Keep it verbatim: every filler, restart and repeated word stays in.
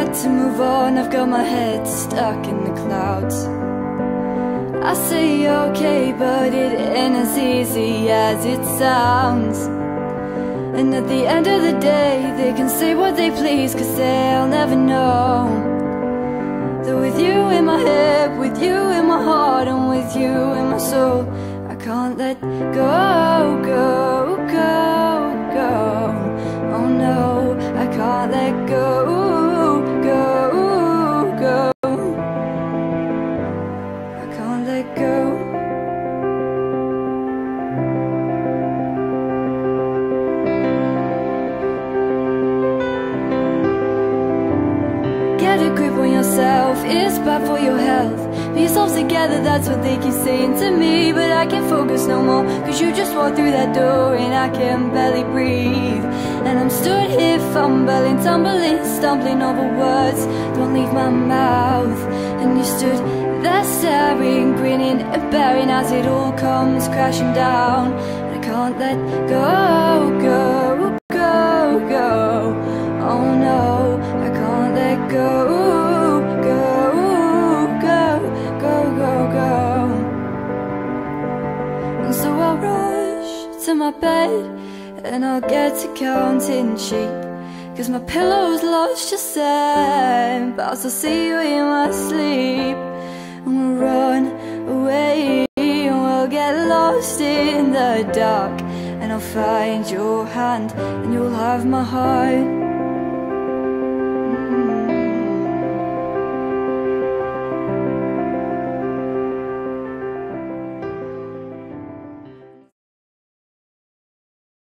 hard to move on, I've got my head stuck in the clouds. I say okay, but it ain't as easy as it sounds. And at the end of the day, they can say what they please, cause they'll never know that with you in my head, with you in my heart, and with you in my soul, I can't let go, go, go, go. Oh no, I can't let go, go, go. I can't let go. Get a grip on yourself, it's bad for your health. Put yourself together, that's what they keep saying to me. But I can't focus no more, cause you just walked through that door and I can barely breathe. And I'm stood here fumbling, tumbling, stumbling over words don't leave my mouth. And you stood there staring, grinning and bearing as it all comes crashing down. And I can't let go, go, go, go. Oh no, I can't let go, go, go, go, go, go. And so I'll rush to my bed and I'll get to counting sheep, cause my pillow's lost just then, but I'll still see you in my sleep. And we'll run away and we'll get lost in the dark, and I'll find your hand and you'll have my heart.